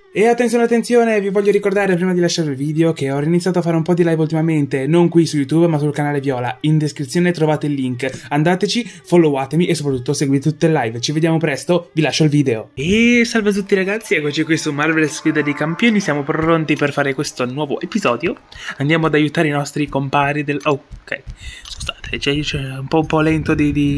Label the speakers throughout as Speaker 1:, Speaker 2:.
Speaker 1: E attenzione, attenzione, vi voglio ricordare prima di lasciare il video che ho iniziato a fare un po' di live ultimamente, non qui su YouTube ma sul canale Viola. In descrizione trovate il link, andateci, followatemi e soprattutto seguite tutte le live. Ci vediamo presto, vi lascio il video. E salve a tutti ragazzi, eccoci qui su Marvel Sfida dei Campioni, siamo pronti per fare questo nuovo episodio. Andiamo ad aiutare i nostri compari del... Oh, ok, scusate, c'è un po' lento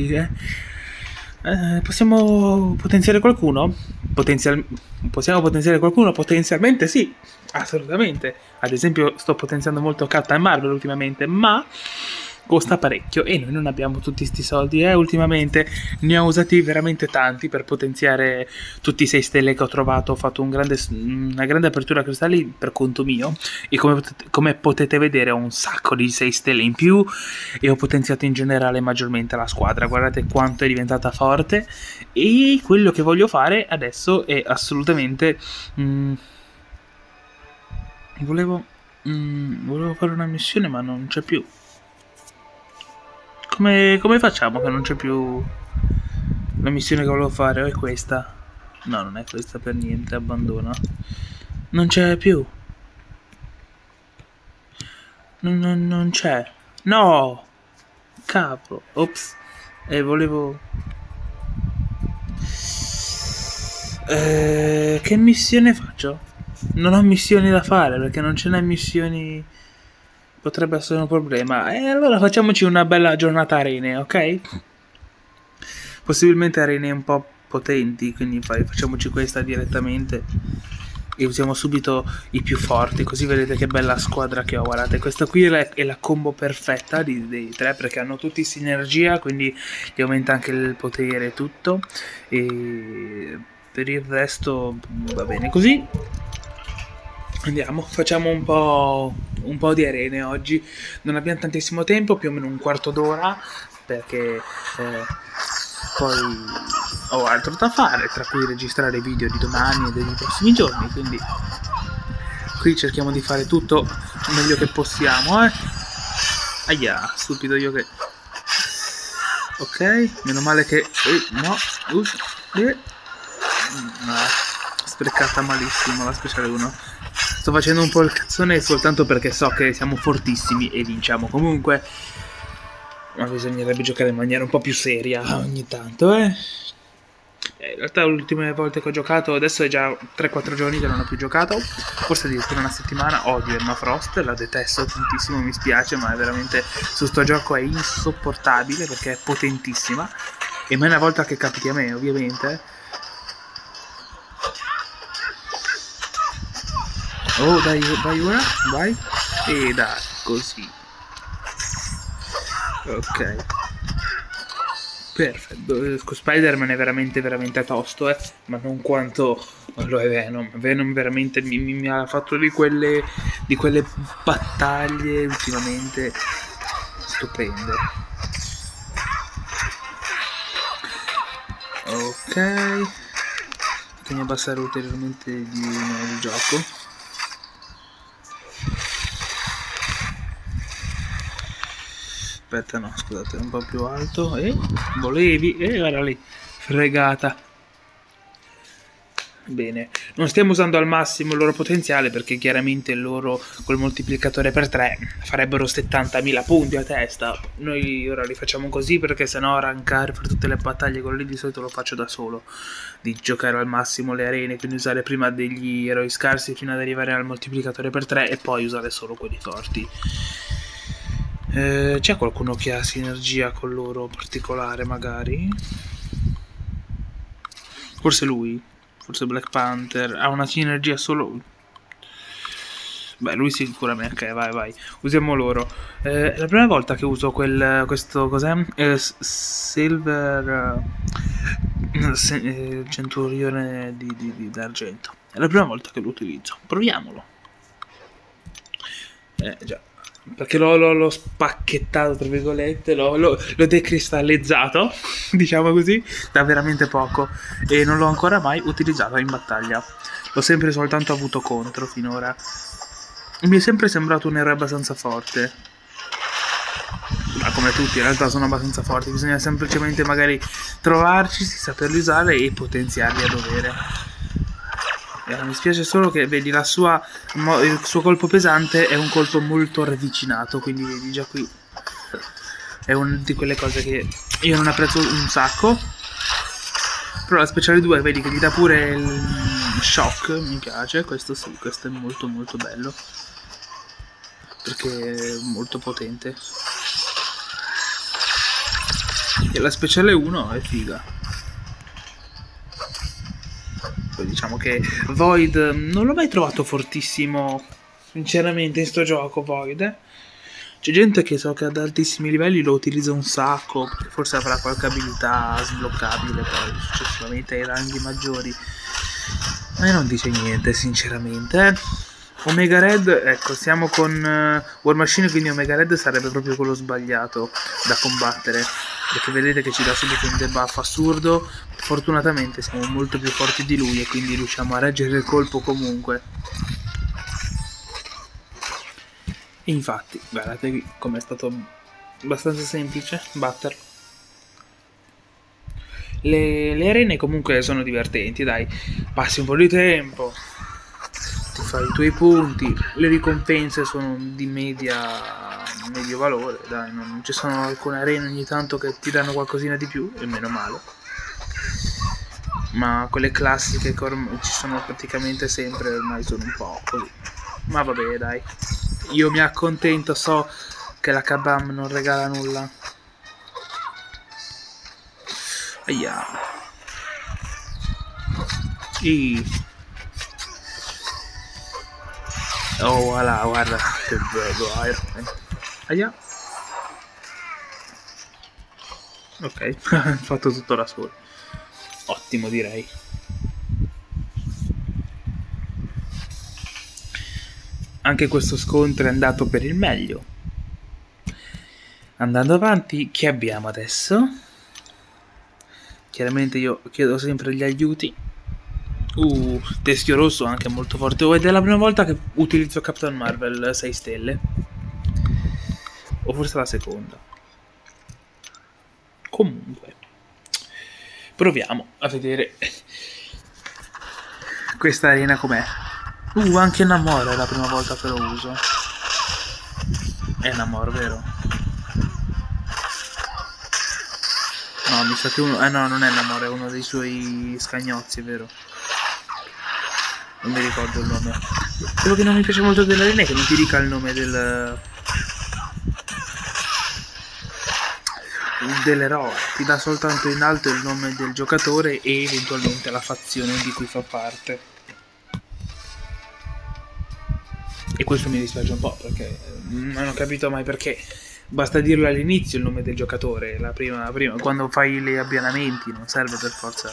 Speaker 1: possiamo potenziare qualcuno? Possiamo potenziare qualcuno? Potenzialmente sì, assolutamente. Ad esempio sto potenziando molto Captain Marvel ultimamente, ma costa parecchio e noi non abbiamo tutti sti soldi. Ultimamente ne ho usati veramente tanti per potenziare tutti i 6 stelle che ho trovato. Ho fatto una grande apertura cristalli per conto mio e come potete vedere ho un sacco di 6 stelle in più e ho potenziato in generale maggiormente la squadra. Guardate quanto è diventata forte e quello che voglio fare adesso è assolutamente volevo fare una missione ma non c'è più. Come facciamo che non c'è più la missione che volevo fare? O è questa? No, non è questa per niente, abbandono. Non c'è più. Non c'è. No! Capo. Ops. Volevo... che missione faccio? Non ho missioni da fare perché non ce n'è missioni... Potrebbe essere un problema. E allora facciamoci una bella giornata arene, ok? Possibilmente arene un po' potenti, quindi facciamoci questa direttamente e usiamo subito i più forti, così vedete che bella squadra che ho. Guardate, questa qui è la combo perfetta dei tre, perché hanno tutti sinergia, quindi gli aumenta anche il potere e tutto, e per il resto va bene così. Andiamo, facciamo un po' di arene oggi. Non abbiamo tantissimo tempo, più o meno un quarto d'ora, perché poi ho altro da fare, tra cui registrare video di domani e dei prossimi giorni, quindi qui cerchiamo di fare tutto il meglio che possiamo, Aia, stupido io che... Ok, meno male che... no, sprecata malissimo la speciale 1. Sto facendo un po' il cazzone soltanto perché so che siamo fortissimi e vinciamo comunque, ma bisognerebbe giocare in maniera un po' più seria ogni tanto, In realtà le ultime volte che ho giocato, adesso è già 3-4 giorni che non ho più giocato, forse addirittura una settimana. Odio Emma Frost, la detesto tantissimo, mi spiace, ma è veramente, su sto gioco è insopportabile perché è potentissima, e mai una volta che capiti a me, ovviamente. Oh, dai, vai ora, vai. E dai, così. Ok. Perfetto. Spider-Man è veramente tosto, ma non quanto lo è Venom. Venom veramente mi ha fatto di quelle battaglie ultimamente stupende. Ok. Bisogna abbassare ulteriormente il gioco. Aspetta, no, scusate, un po' più alto. Volevi, guarda lì, fregata. Bene, non stiamo usando al massimo il loro potenziale perché chiaramente loro col moltiplicatore per 3 farebbero 70.000 punti a testa. Noi ora li facciamo così perché sennò rankare per tutte le battaglie con lì di solito lo faccio da solo, di giocare al massimo le arene, quindi usare prima degli eroi scarsi fino ad arrivare al moltiplicatore per 3 e poi usare solo quelli forti. C'è qualcuno che ha sinergia con loro particolare magari? Forse lui, forse Black Panther ha una sinergia solo... Beh, lui sicuramente, ok, vai, usiamo loro. È la prima volta che uso questo, cos'è? Silver... centurione d'argento. È la prima volta che lo utilizzo, proviamolo. Già. Perché l'ho spacchettato, tra virgolette, l'ho decristallizzato, diciamo così, da veramente poco, e non l'ho ancora mai utilizzato in battaglia. L'ho sempre soltanto avuto contro finora. Mi è sempre sembrato un eroe abbastanza forte, ma come tutti in realtà sono abbastanza forti, bisogna semplicemente magari trovarci, saperli usare e potenziarli a dovere. Mi spiace solo che vedi il suo colpo pesante è un colpo molto ravvicinato, quindi vedi già qui è una di quelle cose che io non apprezzo un sacco. Però la speciale 2 vedi che gli dà pure il shock, mi piace, questo sì, questo è molto molto bello, perché è molto potente. E la speciale 1 è figa. Poi diciamo che Void non l'ho mai trovato fortissimo, sinceramente, in sto gioco Void. C'è gente che so che ad altissimi livelli lo utilizza un sacco, perché forse avrà qualche abilità sbloccabile poi successivamente ai ranghi maggiori. A me non dice niente, sinceramente. Omega Red, ecco, siamo con War Machine, quindi Omega Red sarebbe proprio quello sbagliato da combattere, perché vedete che ci dà subito un debuff assurdo. Fortunatamente siamo molto più forti di lui e quindi riusciamo a reggere il colpo comunque. Infatti, guardate qui come è stato abbastanza semplice batterlo. Le arene comunque sono divertenti, dai. Passi un po' di tempo, ti fai i tuoi punti, le ricompense sono di medio valore, dai. Non ci sono alcune arene ogni tanto che ti danno qualcosina di più, e meno male. Ma quelle classiche che ci sono praticamente sempre ormai sono un po' così. Ma vabbè, dai. Io mi accontento, so che la Kabam non regala nulla. Aia. Oh, voilà, guarda che bello Iron Man. Aia. Ok, fatto tutto da solo. Ottimo, direi. Anche questo scontro è andato per il meglio. Andando avanti, che abbiamo adesso? Chiaramente io chiedo sempre gli aiuti. Teschio rosso anche molto forte. Ed è la prima volta che utilizzo Captain Marvel 6 stelle. O forse la seconda. Comunque, proviamo a vedere questa arena com'è. Anche Namor è la prima volta che lo uso. È Namor, vero? No, mi sa che uno... no, non è Namor, è uno dei suoi scagnozzi, vero? Non mi ricordo il nome. Quello che non mi piace molto dell'arena è che non ti dica il nome dell'eroe. Ti dà soltanto in alto il nome del giocatore e eventualmente la fazione di cui fa parte. E questo mi dispiace un po', perché non ho capito mai perché. Basta dirlo all'inizio il nome del giocatore, la prima, quando fai gli abbinamenti, non serve per forza.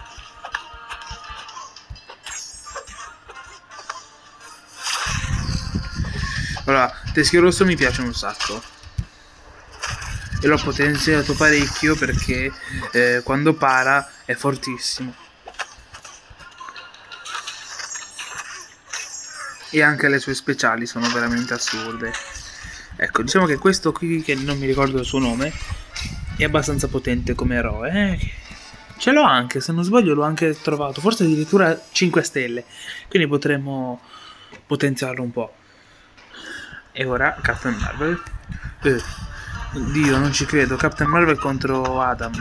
Speaker 1: Allora, Teschio rosso mi piace un sacco. E l'ho potenziato parecchio perché quando para è fortissimo. E anche le sue speciali sono veramente assurde. Ecco, diciamo che questo qui, che non mi ricordo il suo nome, è abbastanza potente come eroe. Ce l'ho anche, se non sbaglio l'ho anche trovato, forse addirittura 5 stelle. Quindi potremmo potenziarlo un po'. E ora Captain Marvel. Dio, non ci credo. Captain Marvel contro Adam.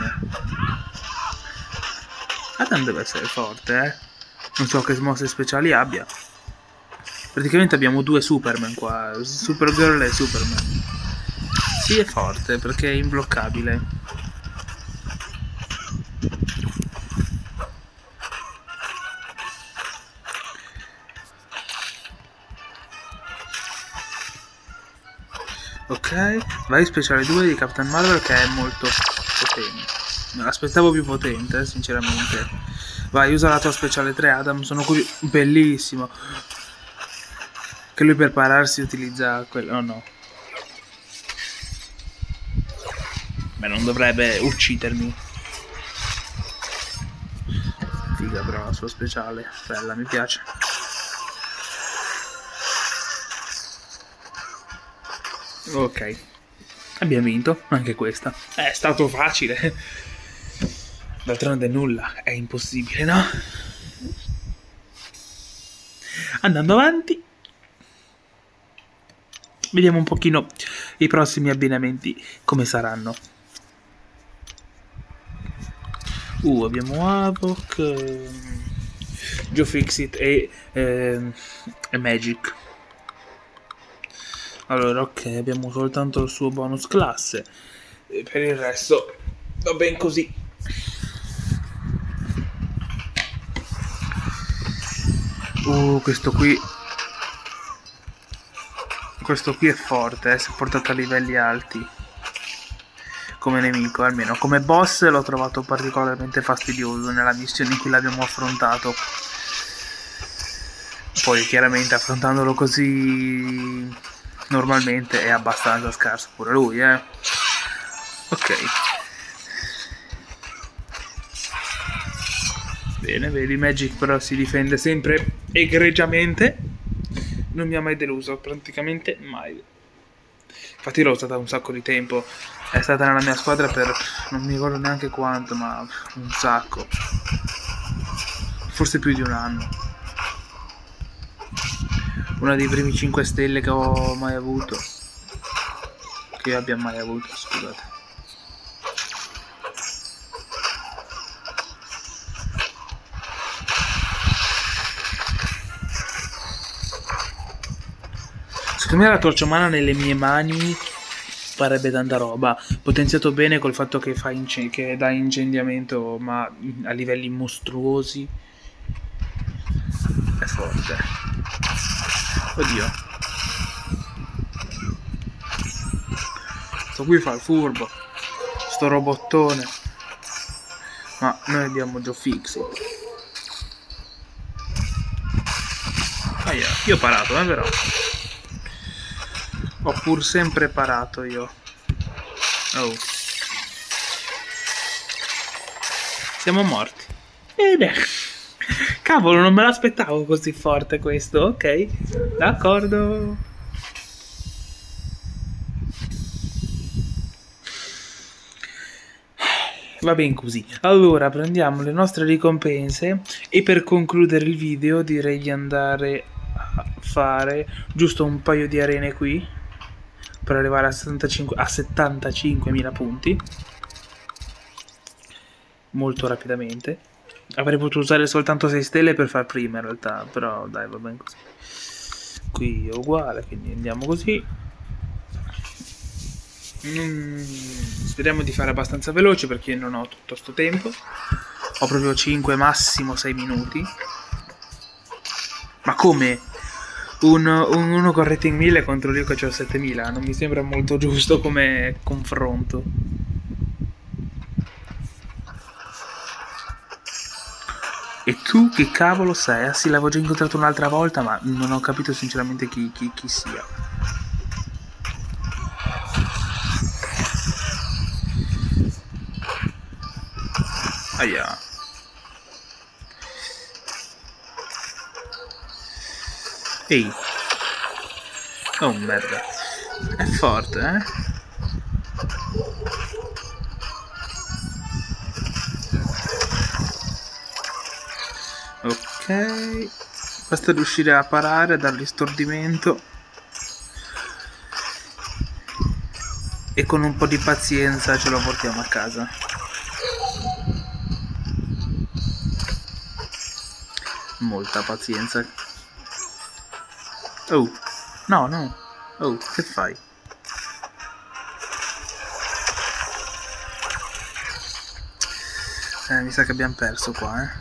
Speaker 1: Adam deve essere forte, Non so che mosse speciali abbia. Praticamente abbiamo due Superman qua, Supergirl e Superman. Sì, è forte perché è imbloccabile. Ok, vai speciale 2 di Captain Marvel che è molto potente. Me l'aspettavo più potente, sinceramente. Vai, usa la tua speciale 3 Adam, sono curioso. Bellissimo. Che lui per pararsi utilizza quello. Oh no. Beh, non dovrebbe uccidermi. Figa però la sua speciale. Bella, mi piace. Ok. Abbiamo vinto anche questa. È stato facile. D'altronde nulla è impossibile, no? Andando avanti, vediamo un pochino i prossimi abbinamenti come saranno. Abbiamo Havok, Joe Fixit e Magic. Allora, ok, abbiamo soltanto il suo bonus classe e per il resto va ben così. Questo qui è forte, si è portato a livelli alti come nemico, almeno come boss l'ho trovato particolarmente fastidioso nella missione in cui l'abbiamo affrontato. Poi chiaramente affrontandolo così normalmente è abbastanza scarso pure lui, ok. Bene, vedi, Magic però si difende sempre egregiamente. Non mi ha mai deluso, praticamente mai. Infatti l'ho usata un sacco di tempo. È stata nella mia squadra per non mi ricordo neanche quanto, ma un sacco. Forse più di un anno. Una dei primi 5 stelle che ho mai avuto. Che io abbia mai avuto, scusate. Secondo me la torcia umana nelle mie mani farebbe tanta roba, potenziato bene col fatto che che dà incendiamento, ma a livelli mostruosi è forte. Oddio, sto qui fa il furbo, sto robottone, ma noi abbiamo Joe Fixit. Io ho parato, però ho pur sempre parato io. Oh, siamo morti. Bene. Cavolo, non me l'aspettavo così forte questo. Ok, d'accordo. Va bene così. Allora prendiamo le nostre ricompense e per concludere il video direi di andare a fare giusto un paio di arene qui per arrivare a 75.000 punti molto rapidamente. Avrei potuto usare soltanto 6 stelle per far prima in realtà, però dai, va bene così. Qui è uguale, quindi andiamo così. Speriamo di fare abbastanza veloce perché non ho tutto sto tempo. Ho proprio 5, massimo 6 minuti. Ma come? Uno con rating 1000 contro io che ho 7000. Non mi sembra molto giusto come confronto. E tu che cavolo sei? Ah sì, l'avevo già incontrato un'altra volta, ma non ho capito sinceramente chi sia. Aia. Ehi. Oh merda. È forte, Ok. Basta riuscire a parare dall'istordimento. E con un po' di pazienza ce lo portiamo a casa. Molta pazienza. Oh, no. Oh, che fai? Mi sa che abbiamo perso qua,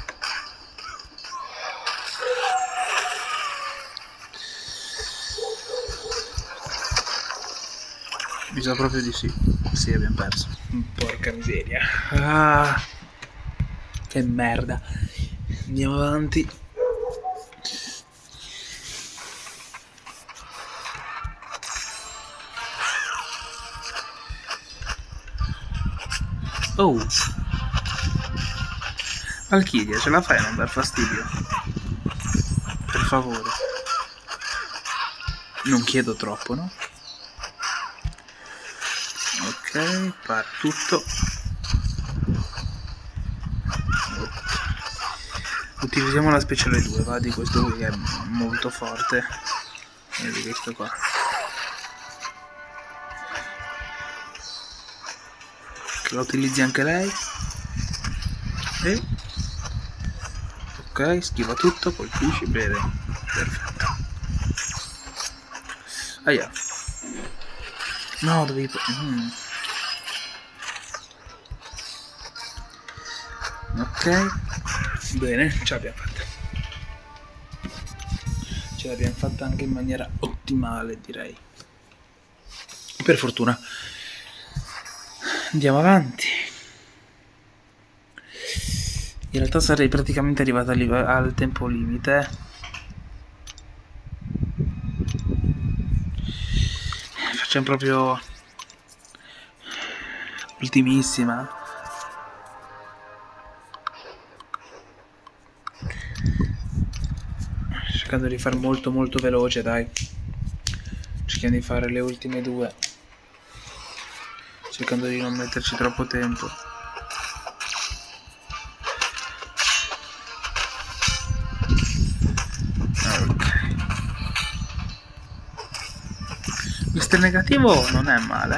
Speaker 1: Mi sa proprio di sì. Sì, abbiamo perso. Porca miseria. Ah, che merda. Andiamo avanti. Oh. Valkyria, ce la fai a non dar fastidio? Per favore. Non chiedo troppo, no? Ok, pare tutto. usiamo la speciale 2, va, di questo qui che è molto forte. Vedi questo qua. Che la utilizzi anche lei. E ok, schiva tutto, colpisci, bene. Perfetto. Aia. No, dovevi... Ok. Bene, ce l'abbiamo fatta. Ce l'abbiamo fatta anche in maniera ottimale, direi. Per fortuna. Andiamo avanti. In realtà sarei praticamente arrivato al tempo limite. Facciamo proprio ultimissima. Cercando di fare molto veloce, dai. Cerchiamo di fare le ultime due. Cercando di non metterci troppo tempo. Ok. Mister Negativo non è male,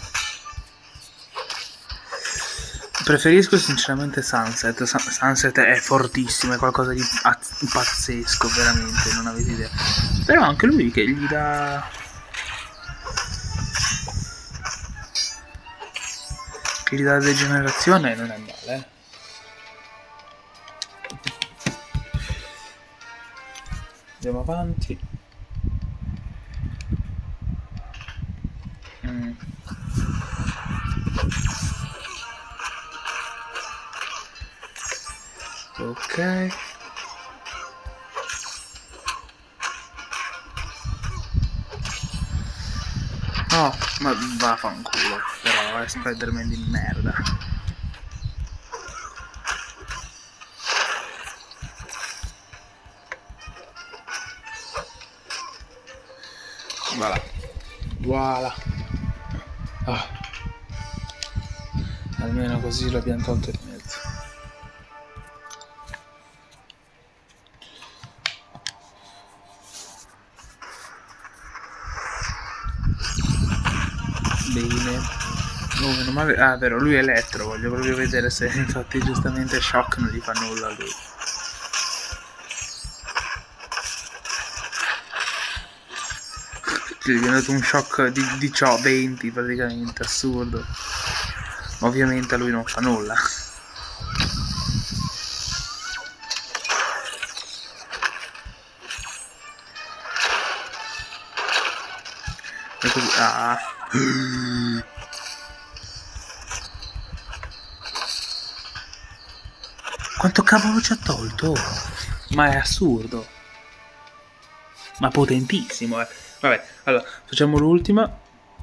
Speaker 1: Preferisco sinceramente Sunset. Sunset è fortissimo, è qualcosa di pazzesco, veramente, non avete idea. Però anche lui che gli dà... che gli dà degenerazione non è male, Andiamo avanti. Ok. Oh, ma vaffanculo. Però è Spider-Man di merda. Voilà. Voilà. Ah. Almeno così l'abbiamo tolto di mezzo. Bene. Oh, meno male. Ah, vero, lui è elettro. Voglio proprio vedere se infatti giustamente Shock non gli fa nulla a lui. Gli è venuto un shock di 20 praticamente, assurdo. Ovviamente a lui non fa nulla. E così, ah. Quanto cavolo ci ha tolto? Ma è assurdo. Ma potentissimo, Vabbè, allora, facciamo l'ultima.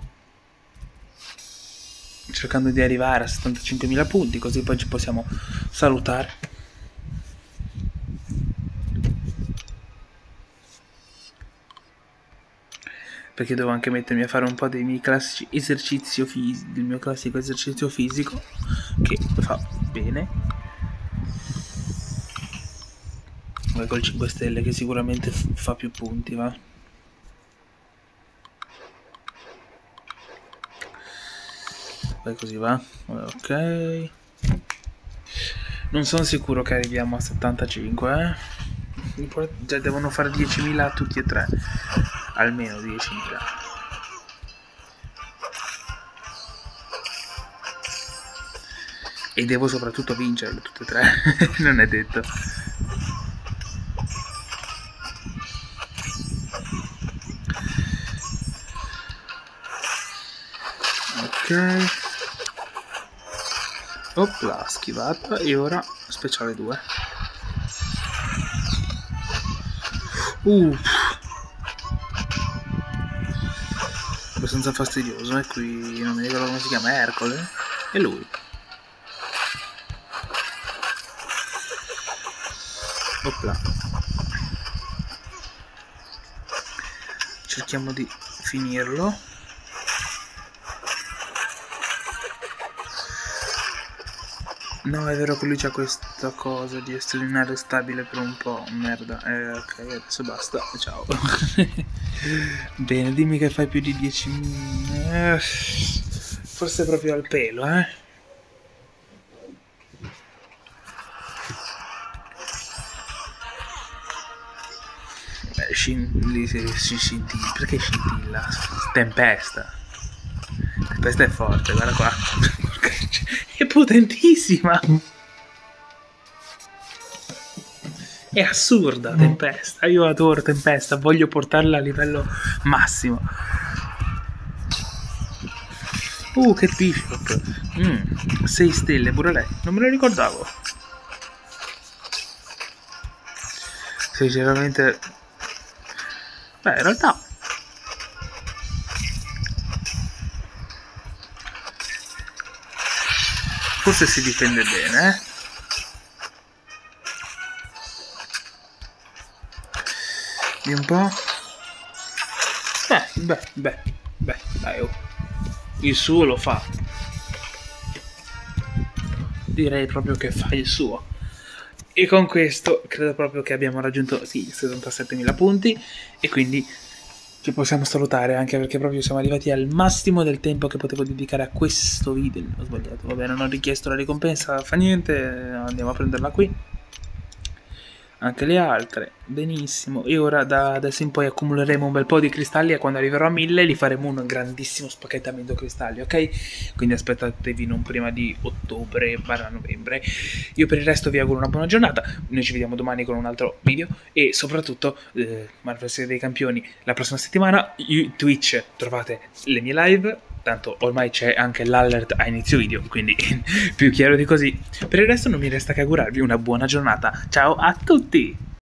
Speaker 1: Cercando di arrivare a 75.000 punti, così poi ci possiamo salutare. Perché devo anche mettermi a fare un po' dei miei classici esercizi del mio classico esercizio fisico, che fa bene. Vai col 5 stelle che sicuramente fa più punti, va? Vai così, va? Ok. Non sono sicuro che arriviamo a 75, Già devono fare 10.000 tutti e tre. Almeno 10.000. E devo soprattutto vincerle tutte e tre. Non è detto. Ok. Opla, schivata. E ora speciale 2. Abbastanza fastidioso, qui non mi ricordo come si chiama, Ercole. E lui. Opla. Cerchiamo di finirlo. No, è vero che lui c'ha questa cosa di essere inarrestabile per un po'. Merda. Ok, adesso basta. Ciao. Bene, dimmi che fai più di 10 forse proprio al pelo, eh? Lì si scintilla. Perché scintilla? Tempesta. Tempesta è forte, guarda qua. È potentissima. È assurda Tempesta. Io adoro Tempesta, voglio portarla a livello massimo. Che Bishop. 6 stelle pure lei. Non me lo ricordavo. Sinceramente. Beh, in realtà. Forse si difende bene, eh. Di un po'. Beh, dai, oh. Il suo lo fa. Direi proprio che fa il suo. E con questo credo proprio che abbiamo raggiunto, sì, 77.000 punti. E quindi ci possiamo salutare, anche perché proprio siamo arrivati al massimo del tempo che potevo dedicare a questo video. Ho sbagliato, vabbè, non ho richiesto la ricompensa, fa niente, andiamo a prenderla qui. Anche le altre, benissimo. E ora da adesso in poi accumuleremo un bel po' di cristalli e quando arriverò a 1000 li faremo un grandissimo spacchettamento cristalli, ok? Quindi aspettatevi non prima di ottobre/novembre. Io per il resto vi auguro una buona giornata, noi ci vediamo domani con un altro video e soprattutto Manifestazione dei Campioni la prossima settimana. Twitch trovate le mie live, tanto ormai c'è anche l'alert a inizio video, quindi più chiaro di così. Per il resto non mi resta che augurarvi una buona giornata. Ciao a tutti!